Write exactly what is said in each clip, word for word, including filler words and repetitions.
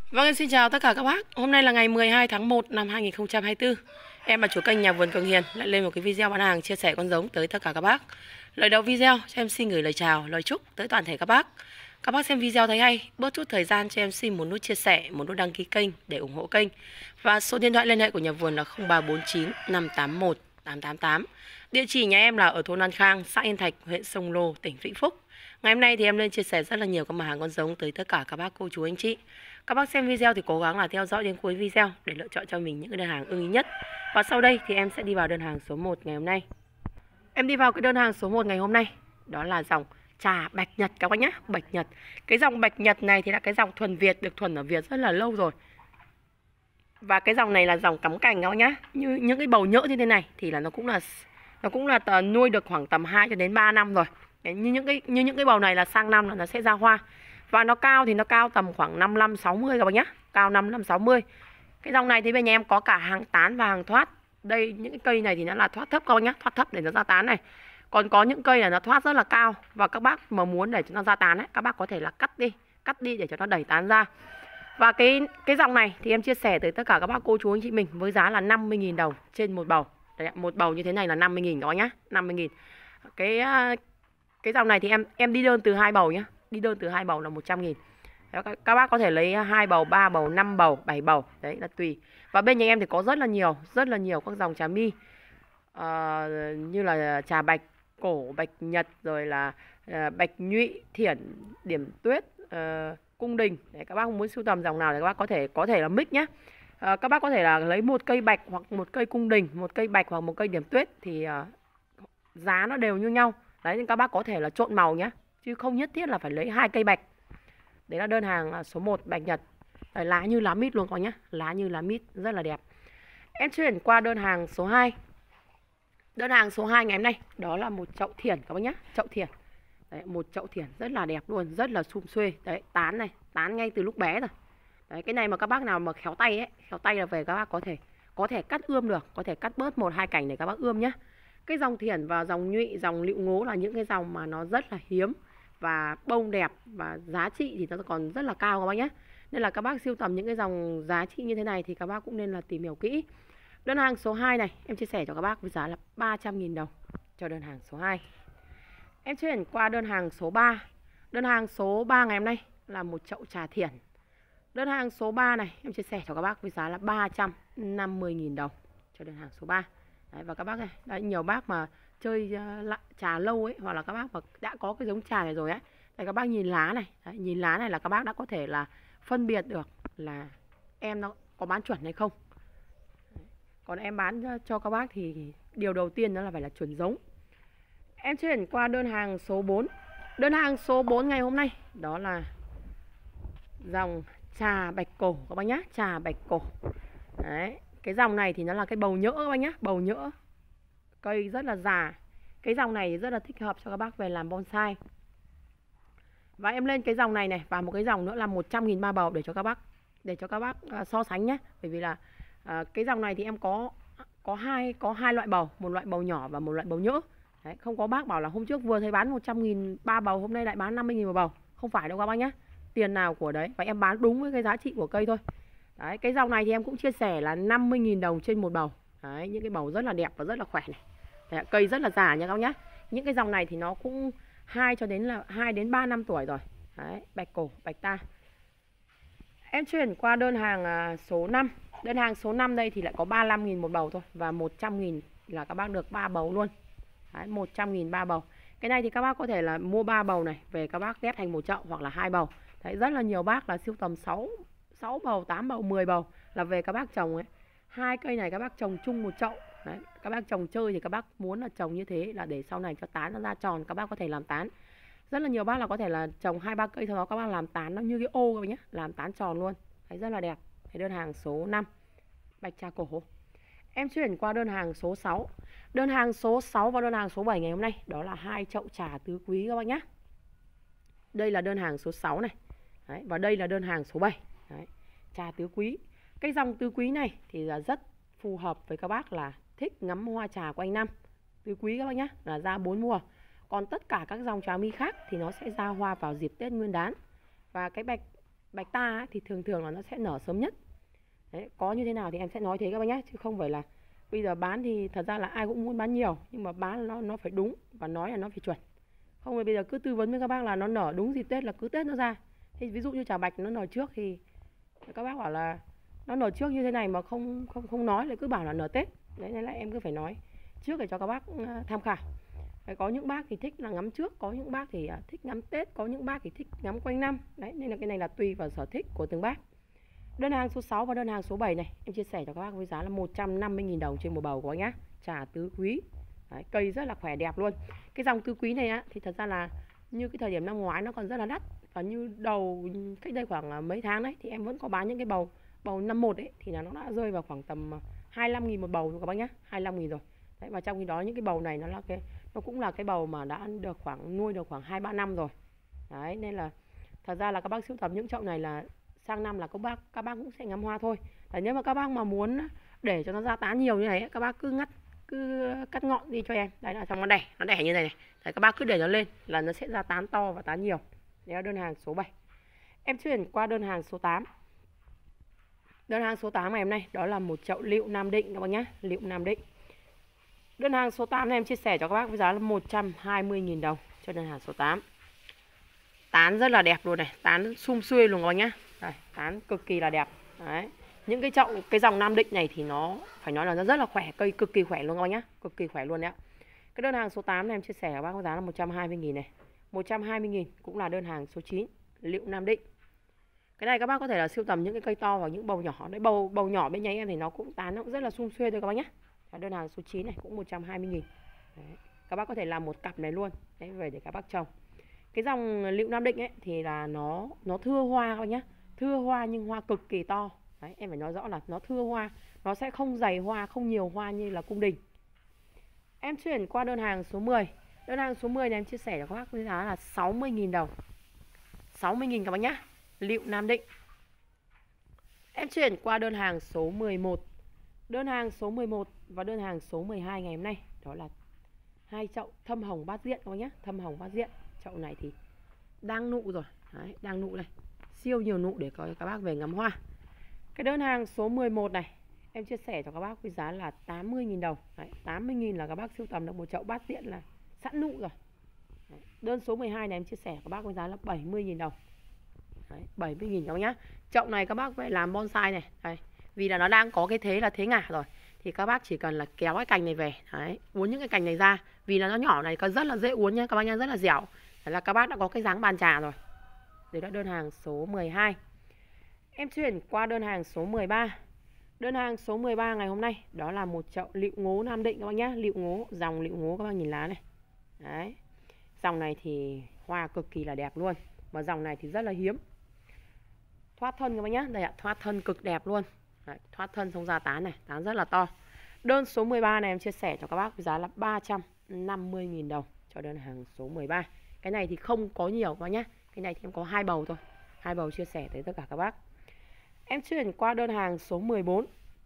Vâng, em xin chào tất cả các bác. Hôm nay là ngày mười hai tháng một năm hai nghìn không trăm hai mươi tư. Em là chủ kênh Nhà Vườn Cường Hiền lại lên một cái video bán hàng chia sẻ con giống tới tất cả các bác. Lời đầu video cho em xin gửi lời chào, lời chúc tới toàn thể các bác. Các bác xem video thấy hay, bớt chút thời gian cho em xin một nút chia sẻ, một nút đăng ký kênh để ủng hộ kênh. Và số điện thoại liên hệ của Nhà Vườn là không ba bốn chín năm tám một tám tám tám. Địa chỉ nhà em là ở thôn An Khang, xã Yên Thạch, huyện Sông Lô, tỉnh Vĩnh Phúc. Ngày hôm nay thì em lên chia sẻ rất là nhiều các mặt hàng con giống tới tất cả các bác cô chú anh chị. Các bác xem video thì cố gắng là theo dõi đến cuối video để lựa chọn cho mình những cái đơn hàng ưng ý nhất. Và sau đây thì em sẽ đi vào đơn hàng số một ngày hôm nay. Em đi vào cái đơn hàng số một ngày hôm nay, đó là dòng trà Bạch Nhật các bác nhé, Bạch Nhật. Cái dòng Bạch Nhật này thì là cái dòng thuần Việt, được thuần ở Việt rất là lâu rồi. Và cái dòng này là dòng cắm cành các bác nhá. Như những cái bầu nhỡ như thế này thì là nó cũng là nó cũng là tờ, nuôi được khoảng tầm hai cho đến ba năm rồi. Đấy, như những cái như những cái bầu này là sang năm là nó sẽ ra hoa. Và nó cao thì nó cao tầm khoảng năm mươi lăm sáu mươi các bác nhá, cao năm mươi lăm sáu mươi. Cái dòng này thì bên nhà em có cả hàng tán và hàng thoát. Đây những cái cây này thì nó là thoát thấp các bác nhá, thoát thấp để nó ra tán này. Còn có những cây là nó thoát rất là cao, và các bác mà muốn để cho nó ra tán ấy, các bác có thể là cắt đi, cắt đi để cho nó đẩy tán ra. Và cái cái dòng này thì em chia sẻ tới tất cả các bác cô chú anh chị mình với giá là năm mươi nghìn đồng trên một bầu. Đấy, một bầu như thế này là năm mươi nghìn đó nhá, năm mươi nghìn. Cái cái dòng này thì em em đi đơn từ hai bầu nhá. Đi đơn từ hai bầu là một trăm nghìn. Đó, các bác có thể lấy hai bầu, ba bầu, năm bầu, bảy bầu, đấy là tùy. Và bên nhà em thì có rất là nhiều, rất là nhiều các dòng trà mi, à, như là trà Bạch Cổ, Bạch Nhật, rồi là à, Bạch Nhụy, Thiển, Điểm Tuyết, à, Cung Đình. Để các bác muốn sưu tầm dòng nào thì các bác có thể có thể là mix nhé. À, các bác có thể là lấy một cây Bạch hoặc một cây Cung Đình, một cây Bạch hoặc một cây Điểm Tuyết thì à, giá nó đều như nhau. Đấy, nên các bác có thể là trộn màu nhé, chứ không nhất thiết là phải lấy hai cây Bạch. Đấy là đơn hàng số một Bạch Nhật. Đấy, lá như lá mít luôn có nhá, lá như lá mít rất là đẹp. Em chuyển qua đơn hàng số hai. Đơn hàng số hai ngày hôm nay đó là một chậu thiển các bác nhá, chậu thiển. Đấy, một chậu thiển rất là đẹp luôn, rất là sum xuê. Đấy, tán này, tán ngay từ lúc bé rồi. Đấy, cái này mà các bác nào mà khéo tay ấy, khéo tay là về các bác có thể có thể cắt ươm được, có thể cắt bớt một hai cành để các bác ươm nhá. Cái dòng thiển và dòng nhụy, dòng lựu ngố là những cái dòng mà nó rất là hiếm và bông đẹp, và giá trị thì nó còn rất là cao các bác nhé. Nên là các bác sưu tầm những cái dòng giá trị như thế này thì các bác cũng nên là tìm hiểu kỹ. Đơn hàng số hai này em chia sẻ cho các bác với giá là ba trăm nghìn đồng cho đơn hàng số hai. Em chuyển qua đơn hàng số ba. Đơn hàng số ba ngày hôm nay là một chậu trà thiển. Đơn hàng số ba này em chia sẻ cho các bác với giá là ba trăm năm mươi nghìn đồng cho đơn hàng số ba. Đấy, và các bác này, đấy, nhiều bác mà chơi uh, trà lâu ấy, hoặc là các bác mà đã có cái giống trà này rồi ấy, thì các bác nhìn lá này, đấy, nhìn lá này là các bác đã có thể là phân biệt được là em nó có bán chuẩn hay không. Đấy. Còn em bán cho các bác thì điều đầu tiên đó là phải là chuẩn giống. Em chuyển qua đơn hàng số bốn. Đơn hàng số bốn ngày hôm nay đó là dòng trà Bạch Cổ các bác nhá, trà Bạch Cổ. Đấy, cái dòng này thì nó là cái bầu nhỡ các bác nhá, bầu nhỡ. Cây rất là già. Cái dòng này rất là thích hợp cho các bác về làm bonsai. Và em lên cái dòng này này và một cái dòng nữa là một trăm nghìn ba bầu để cho các bác để cho các bác uh, so sánh nhé. Bởi vì là uh, cái dòng này thì em có có hai có hai loại bầu, một loại bầu nhỏ và một loại bầu nhỡ. Đấy, không có bác bảo là hôm trước vừa thấy bán một trăm nghìn ba bầu, hôm nay lại bán năm mươi nghìn một bầu. Không phải đâu các bác nhé. Tiền nào của đấy, và em bán đúng với cái giá trị của cây thôi. Đấy, cái dòng này thì em cũng chia sẻ là năm mươi nghìn đồng trên một bầu. Đấy, những cái bầu rất là đẹp và rất là khỏe này. Đấy, cây rất là già nha các bác nhé. Những cái dòng này thì nó cũng hai cho đến là hai đến ba năm tuổi rồi. Đấy, Bạch Cổ, Bạch Ta. Em chuyển qua đơn hàng số năm. Đơn hàng số năm đây thì lại có ba mươi lăm nghìn một bầu thôi, và một trăm nghìn là các bác được ba bầu luôn. Đấy, một trăm nghìn ba bầu. Cái này thì các bác có thể là mua ba bầu này về các bác ghép thành một chậu hoặc là hai bầu. Đấy, rất là nhiều bác là sưu tầm sáu sáu bầu, tám bầu, mười bầu là về các bác trồng ấy. Hai cây này các bác trồng chung một chậu. Đấy, các bác trồng chơi thì các bác muốn là trồng như thế là để sau này cho tán nó ra tròn, các bác có thể làm tán. Rất là nhiều bác là có thể là trồng hai ba cây, sau đó các bác làm tán nó như cái ô các bác nhé, làm tán tròn luôn. Đấy, rất là đẹp. Đấy, đơn hàng số năm Bạch Trà Cổ. Em chuyển qua đơn hàng số sáu. Đơn hàng số sáu và đơn hàng số bảy ngày hôm nay đó là hai chậu trà tứ quý các bác nhé. Đây là đơn hàng số sáu này. Đấy, và đây là đơn hàng số bảy. Đấy, trà tứ quý. Cái dòng tứ quý này thì là rất phù hợp với các bác là thích ngắm hoa trà quanh năm. Tứ quý các bác nhé, là ra bốn mùa. Còn tất cả các dòng trà mi khác thì nó sẽ ra hoa vào dịp Tết Nguyên đán. Và cái bạch bạch ta ấy, thì thường thường là nó sẽ nở sớm nhất. Đấy, có như thế nào thì em sẽ nói thế các bác nhé, chứ không phải là bây giờ bán thì thật ra là ai cũng muốn bán nhiều, nhưng mà bán nó nó phải đúng và nói là nó phải chuẩn. Không phải bây giờ cứ tư vấn với các bác là nó nở đúng dịp Tết là cứ Tết nó ra. Thì ví dụ như trà bạch nó nở trước thì các bác bảo là nó nở trước như thế này mà không không không nói, lại cứ bảo là nở Tết. Đấy nên là em cứ phải nói trước để cho các bác tham khảo. Đấy, có những bác thì thích là ngắm trước, có những bác thì thích ngắm Tết, có những bác thì thích ngắm quanh năm. Đấy nên là cái này là tùy vào sở thích của từng bác. Đơn hàng số sáu và đơn hàng số bảy này em chia sẻ cho các bác với giá là một trăm năm mươi nghìn đồng trên một bầu của anh nhá. Trà tứ quý. Đấy, cây rất là khỏe đẹp luôn. Cái dòng tứ quý này á thì thật ra là như cái thời điểm năm ngoái nó còn rất là đắt, và như đầu cách đây khoảng mấy tháng đấy thì em vẫn có bán những cái bầu bầu năm một ấy thì là nó đã rơi vào khoảng tầm hai mươi lăm nghìn một bầu rồi các bác nhá, hai mươi lăm nghìn rồi. Đấy, và trong khi đó những cái bầu này nó là cái nó cũng là cái bầu mà đã được khoảng nuôi được khoảng hai ba năm rồi. Đấy nên là thật ra là các bác sưu tầm những chậu này là sang năm là các bác các bác cũng sẽ ngắm hoa thôi. Đấy, nếu mà các bác mà muốn để cho nó ra tán nhiều như này các bác cứ ngắt cứ cắt ngọn đi cho em. Đấy là xong nó đẻ nó đẻ như này này. Đấy, các bác cứ để nó lên là nó sẽ ra tán to và tán nhiều. Đấy là đơn hàng số bảy. Em chuyển qua đơn hàng số tám. Đơn hàng số tám ngày hôm nay đó là một chậu lựu Nam Định các bác nhé, lựu Nam Định. Đơn hàng số tám này em chia sẻ cho các bác với giá là một trăm hai mươi nghìn đồng cho đơn hàng số tám. Tán rất là đẹp luôn này, tán sum xuê luôn các bác nhá. Đây, tán cực kỳ là đẹp. Đấy. Những cái chậu cái dòng Nam Định này thì nó phải nói là nó rất là khỏe, cây cực kỳ khỏe luôn các bác nhá, cực kỳ khỏe luôn đấy ạ. Cái đơn hàng số tám này em chia sẻ các bác với giá là một trăm hai mươi nghìn này. một trăm hai mươi nghìn cũng là đơn hàng số chín, lựu Nam Định. Cái này các bác có thể là sưu tầm những cái cây to và những bầu nhỏ. Đấy, bầu bầu nhỏ bên nhà em thì nó cũng tán nó cũng rất là sum xuê thôi các bác nhé. Đơn hàng số chín này cũng một trăm hai mươi nghìn. Đấy. Các bác có thể làm một cặp này luôn. Đấy, về để các bác trồng. Cái dòng lựu Nam Định ấy thì là nó nó thưa hoa các bác nhé. Thưa hoa nhưng hoa cực kỳ to. Đấy, em phải nói rõ là nó thưa hoa, nó sẽ không dày hoa, không nhiều hoa như là cung đình. Em chuyển qua đơn hàng số mười. Đơn hàng số mười này em chia sẻ cho các bác với giá là sáu mươi nghìn đồng. sáu mươi nghìn các bác nhá. Lựu Nam Định. Em chuyển qua đơn hàng số mười một. Đơn hàng số mười một và đơn hàng số mười hai ngày hôm nay đó là hai chậu thâm hồng bát diện các bác nhé, thâm hồng bát diện. Chậu này thì đang nụ rồi. Đấy, đang nụ này. Siêu nhiều nụ để có các bác về ngắm hoa. Cái đơn hàng số mười một này em chia sẻ cho các bác với giá là tám mươi nghìn đồng. Đấy, tám mươi nghìn là các bác sưu tầm được một chậu bát diện là sẵn nụ rồi. Đấy, đơn số mười hai này em chia sẻ các bác với giá là bảy mươi nghìn đồng. Đấy, bảy mươi nghìn các bác nhá. Chậu này các bác phải làm bonsai này. Đây, vì là nó đang có cái thế là thế ngả rồi thì các bác chỉ cần là kéo cái cành này về. Đấy, uốn những cái cành này ra. Vì là nó nhỏ này có rất là dễ uốn nhá các bác nhá, rất là dẻo. Đấy là các bác đã có cái dáng bàn trà rồi. Đấy là đơn hàng số mười hai. Em chuyển qua đơn hàng số mười ba. Đơn hàng số mười ba ngày hôm nay đó là một chậu lựu ngố Nam Định các bác nhá, lựu ngố, dòng lựu ngố các bác nhìn lá này. Đấy. Dòng này thì hoa cực kỳ là đẹp luôn. Và dòng này thì rất là hiếm. Thoát thân các bác nhá, đây ạ, thoát thân cực đẹp luôn. Đấy, thoát thân xong ra tán này, tán rất là to. Đơn số mười ba này em chia sẻ cho các bác với giá là ba trăm năm mươi nghìn đồng cho đơn hàng số mười ba. Cái này thì không có nhiều các bác nhá. Cái này thì em có hai bầu thôi. Hai bầu chia sẻ tới tất cả các bác. Em chuyển qua đơn hàng số mười bốn.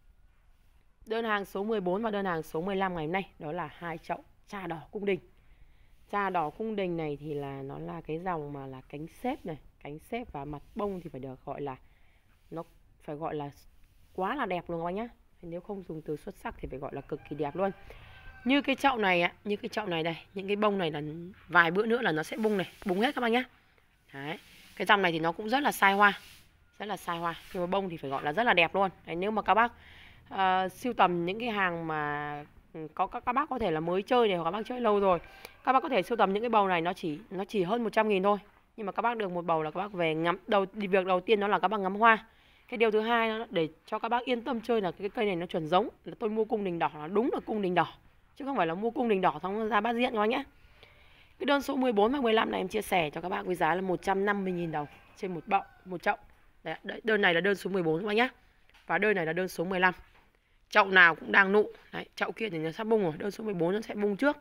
Đơn hàng số mười bốn và đơn hàng số mười lăm ngày hôm nay đó là hai chậu trà đỏ cung đình. Trà đỏ cung đình này thì là nó là cái dòng mà là cánh xếp này, cánh xếp và mặt bông thì phải được gọi là nó phải gọi là quá là đẹp luôn các bác nhá. Nếu không dùng từ xuất sắc thì phải gọi là cực kỳ đẹp luôn. Như cái chậu này á, như cái chậu này đây, những cái bông này là vài bữa nữa là nó sẽ bung này, bung hết các bác nhá. Đấy. Cái dòng này thì nó cũng rất là sai hoa. Rất là sai hoa, nhưng mà bông thì phải gọi là rất là đẹp luôn. Đấy, nếu mà các bác uh, sưu tầm những cái hàng mà có các, các bác có thể là mới chơi này hoặc các bác chơi lâu rồi, các bác có thể sưu tầm những cái bầu này nó chỉ nó chỉ hơn một trăm nghìn thôi. Nhưng mà các bác được một bầu là các bác về ngắm đầu việc đầu tiên đó là các bác ngắm hoa. Cái điều thứ hai đó, để cho các bác yên tâm chơi là cái cây này nó chuẩn giống, là tôi mua cung đình đỏ là đúng là cung đình đỏ, chứ không phải là mua cung đình đỏ xong ra bát diện các bác nhé. Cái đơn số mười bốn và mười lăm này em chia sẻ cho các bác với giá là một trăm năm mươi nghìn đồng trên một bậu, một chậu. Đấy, đơn này là đơn số mười bốn các bác nhé. Và đơn này là đơn số mười lăm. Chậu nào cũng đang nụ. Đấy, chậu kia thì nó sắp bung rồi, đơn số mười bốn nó sẽ bung trước.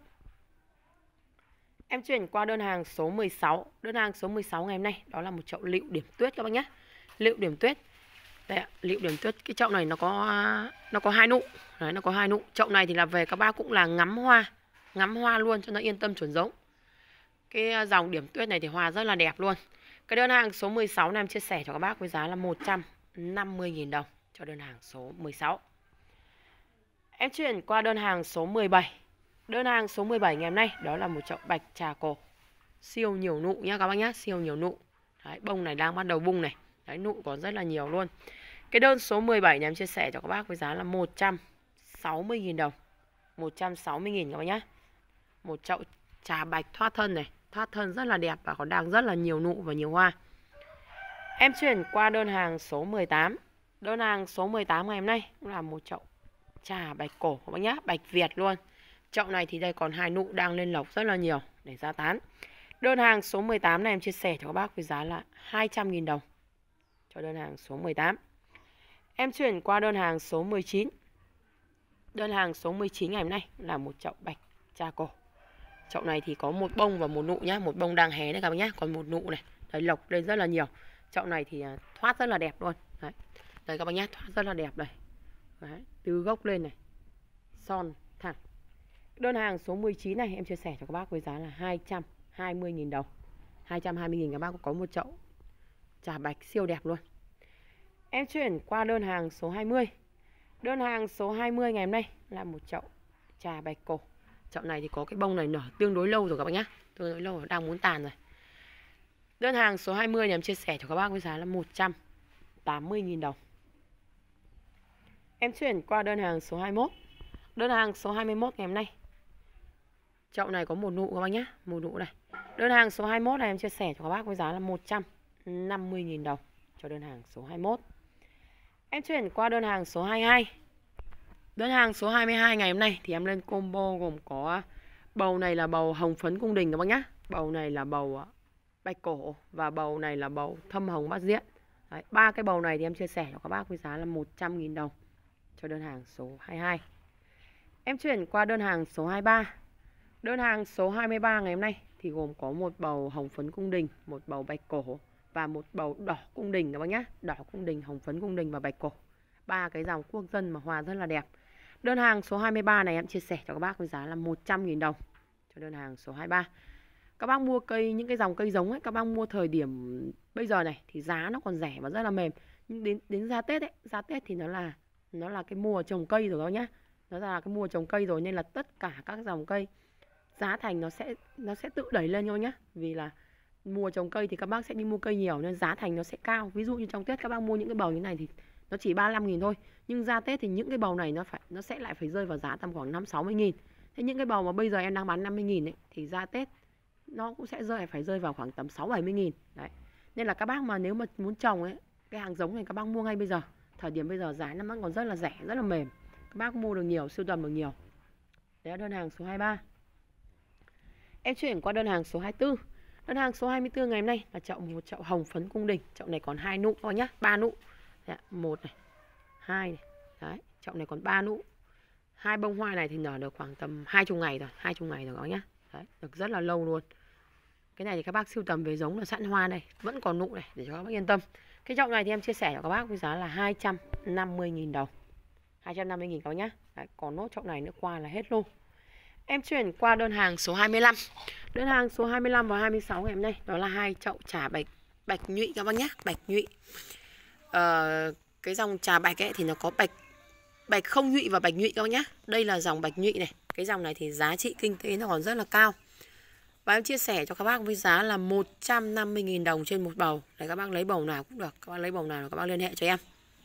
Em chuyển qua đơn hàng số mười sáu. Đơn hàng số mười sáu ngày hôm nay đó là một chậu lựu điểm tuyết các bác nhé. Lựu điểm tuyết. Đây ạ, lựu điểm tuyết. Cái chậu này nó có nó có hai nụ. Đấy, nó có hai nụ. Chậu này thì là về các bác cũng là ngắm hoa, ngắm hoa luôn cho nó yên tâm chuẩn giống. Cái dòng điểm tuyết này thì hoa rất là đẹp luôn. Cái đơn hàng số mười sáu này em chia sẻ cho các bác với giá là một trăm năm mươi nghìn đồng cho đơn hàng số mười sáu. Em chuyển qua đơn hàng số mười bảy. Đơn hàng số mười bảy ngày hôm nay đó là một chậu bạch trà cổ siêu nhiều nụ nhá các bác nhá, siêu nhiều nụ. Đấy, bông này đang bắt đầu bung này. Đấy, nụ còn rất là nhiều luôn. Cái đơn số mười bảy này em chia sẻ cho các bác với giá là một trăm sáu mươi nghìn đồng. một trăm sáu mươi nghìn các bác nhá. Một chậu trà bạch thoát thân này, thoát thân rất là đẹp và còn đang rất là nhiều nụ và nhiều hoa. Em chuyển qua đơn hàng số mười tám. Đơn hàng số mười tám ngày hôm nay cũng là một chậu trà bạch cổ các bác nhá, bạch Việt luôn. Chậu này thì đây còn hai nụ đang lên lộc rất là nhiều để ra tán. Đơn hàng số mười tám này em chia sẻ cho các bác với giá là hai trăm nghìn đồng cho đơn hàng số mười tám. Em chuyển qua đơn hàng số mười chín. Đơn hàng số mười chín ngày hôm nay là một chậu bạch trà cổ. Chậu này thì có một bông và một nụ nhá, một bông đang hé đấy các bác nhá, còn một nụ này. Đấy, lộc lên rất là nhiều. Chậu này thì thoát rất là đẹp luôn. Đấy, đây các bác nhá, thoát rất là đẹp đây. Đấy, từ gốc lên này, son thẳng. Đơn hàng số mười chín này em chia sẻ cho các bác với giá là hai trăm hai mươi nghìn đồng. hai trăm hai mươi nghìn các bác có một chậu trà bạch siêu đẹp luôn. Em chuyển qua đơn hàng số hai mươi. Đơn hàng số hai mươi ngày hôm nay là một chậu trà bạch cổ. Chậu này thì có cái bông này nở tương đối lâu rồi các bác nhá, tương đối lâu rồi, đang muốn tàn rồi. Đơn hàng số hai mươi này em chia sẻ cho các bác với giá là một trăm tám mươi nghìn đồng. Em chuyển qua đơn hàng số hai mươi mốt. Đơn hàng số hai mươi mốt ngày hôm nay chậu này có một nụ các bác nhé, một nụ này. Đơn hàng số hai mươi mốt này em chia sẻ cho các bác với giá là một trăm năm mươi nghìn đồng cho đơn hàng số hai mươi mốt. Em chuyển qua đơn hàng số hai mươi hai. Đơn hàng số hai mươi hai ngày hôm nay thì em lên combo gồm có bầu này là bầu hồng phấn cung đình các bác nhé. Bầu này là bầu bạch cổ và bầu này là bầu thâm hồng bát diện. Đấy, ba cái bầu này thì em chia sẻ cho các bác với giá là một trăm nghìn đồng cho đơn hàng số hai mươi hai. Em chuyển qua đơn hàng số hai mươi ba. Đơn hàng số hai mươi ba ngày hôm nay thì gồm có một bầu hồng phấn cung đình, một bầu bạch cổ và một bầu đỏ cung đình các bác nhé. Đỏ cung đình, hồng phấn cung đình và bạch cổ. Ba cái dòng quốc dân mà hoa rất là đẹp. Đơn hàng số hai mươi ba này em chia sẻ cho các bác với giá là một trăm nghìn đồng cho đơn hàng số hai mươi ba. Các bác mua cây, những cái dòng cây giống ấy, các bác mua thời điểm bây giờ này thì giá nó còn rẻ và rất là mềm. Nhưng đến đến ra Tết ấy, ra Tết thì nó là nó là cái mùa trồng cây rồi các nhá. Nó là cái mùa trồng cây rồi nên là tất cả các dòng cây giá thành nó sẽ nó sẽ tự đẩy lên thôi nhá. Vì là mùa trồng cây thì các bác sẽ đi mua cây nhiều nên giá thành nó sẽ cao. Ví dụ như trong Tết các bác mua những cái bầu như này thì nó chỉ ba mươi lăm nghìn thôi. Nhưng ra Tết thì những cái bầu này nó phải nó sẽ lại phải rơi vào giá tầm khoảng năm sáu mươi nghìn. Thế những cái bầu mà bây giờ em đang bán năm mươi nghìn ấy thì ra Tết nó cũng sẽ rơi phải rơi vào khoảng tầm sáu bảy mươi nghìn. Đấy. Nên là các bác mà nếu mà muốn trồng ấy, cái hàng giống này các bác mua ngay bây giờ. Thời điểm bây giờ giá nó vẫn còn rất là rẻ, rất là mềm. Các bác mua được nhiều, sưu tầm được nhiều. Đấy là đơn hàng số hai mươi ba. Em chuyển qua đơn hàng số hai mươi tư. Đơn hàng số hai mươi tư ngày hôm nay là chậu một chậu hồng phấn cung đình. Chậu này còn hai nụ thôi nhá, ba nụ. Đấy, một này, hai này. Đấy, chậu này còn ba nụ. Hai bông hoa này thì nở được khoảng tầm hai mươi ngày rồi, hai mươi ngày rồi các nhá. Đấy, được rất là lâu luôn. Cái này thì các bác sưu tầm về giống là sẵn hoa này, vẫn còn nụ này để cho các bác yên tâm. Cái chậu này thì em chia sẻ cho các bác với giá là hai trăm năm mươi nghìn đồng. hai trăm năm mươi nghìn các bác nhá. Đấy, còn nốt chậu này nữa qua là hết luôn. Em chuyển qua đơn hàng số hai mươi lăm. Đơn hàng số hai mươi lăm và hai mươi sáu ngày hôm nay đó là hai chậu trà bạch bạch nhụy các bác nhá, bạch nhụy. Ờ, cái dòng trà bạch ấy thì nó có bạch bạch không nhụy và bạch nhụy các bác nhá. Đây là dòng bạch nhụy này. Cái dòng này thì giá trị kinh tế nó còn rất là cao. Và em chia sẻ cho các bác với giá là một trăm năm mươi nghìn đồng trên một bầu. Đấy, các bác lấy bầu nào cũng được. Các bác lấy bầu nào các bác liên hệ cho em.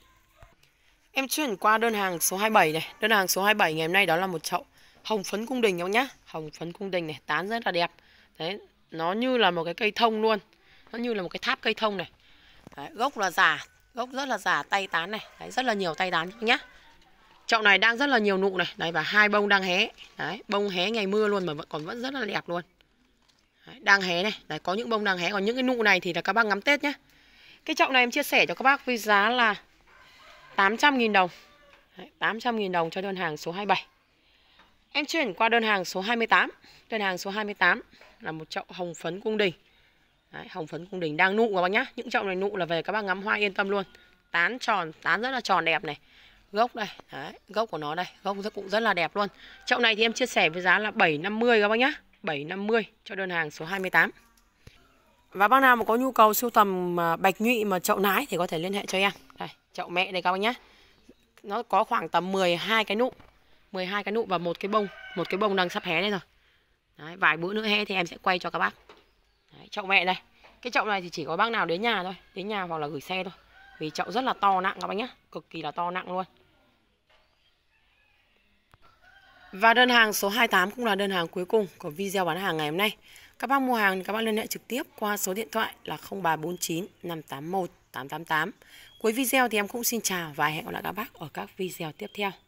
Em chuyển qua đơn hàng số hai mươi bảy này. Đơn hàng số hai mươi bảy ngày hôm nay đó là một chậu hồng phấn cung đình các bác nhá. Hồng phấn cung đình này, tán rất là đẹp. Đấy, nó như là một cái cây thông luôn. Nó như là một cái tháp cây thông này. Đấy, gốc là già, gốc rất là già, tay tán này. Đấy, rất là nhiều tay tán nhá. Chậu này đang rất là nhiều nụ này. Đấy, và hai bông đang hé. Đấy, bông hé ngày mưa luôn mà vẫn còn vẫn rất là đẹp luôn. Đấy, đang hé này. Đấy, có những bông đang hé. Còn những cái nụ này thì là các bác ngắm Tết nhé. Cái chậu này em chia sẻ cho các bác với giá là tám trăm nghìn đồng. Đấy, tám trăm nghìn đồng cho đơn hàng số hai mươi bảy. Em chuyển qua đơn hàng số hai mươi tám. Đơn hàng số hai mươi tám là một chậu hồng phấn cung đình. Đấy, hồng phấn cung đình đang nụ các bác nhá. Những chậu này nụ là về các bác ngắm hoa yên tâm luôn. Tán tròn, tán rất là tròn đẹp này. Gốc đây, đấy, gốc của nó đây, gốc rất cũng rất là đẹp luôn. Chậu này thì em chia sẻ với giá là bảy trăm năm mươi các bác nhá. bảy trăm năm mươi cho đơn hàng số hai mươi tám. Và bác nào mà có nhu cầu sưu tầm bạch nhụy mà chậu nái thì có thể liên hệ cho em. Đây, chậu mẹ đây các bác nhé. Nó có khoảng tầm mười hai cái nụ, mười hai cái nụ và một cái bông, một cái bông đang sắp hé đây rồi. Đấy, vài bữa nữa hé thì em sẽ quay cho các bác. Đấy, chậu mẹ đây. Cái chậu này thì chỉ có bác nào đến nhà thôi, đến nhà hoặc là gửi xe thôi. Vì chậu rất là to nặng các bác nhé, cực kỳ là to nặng luôn. Và đơn hàng số hai mươi tám cũng là đơn hàng cuối cùng của video bán hàng ngày hôm nay. Các bác mua hàng thì các bác liên hệ trực tiếp qua số điện thoại là không ba bốn chín năm tám một tám tám tám. Cuối video thì em cũng xin chào và hẹn gặp lại các bác ở các video tiếp theo.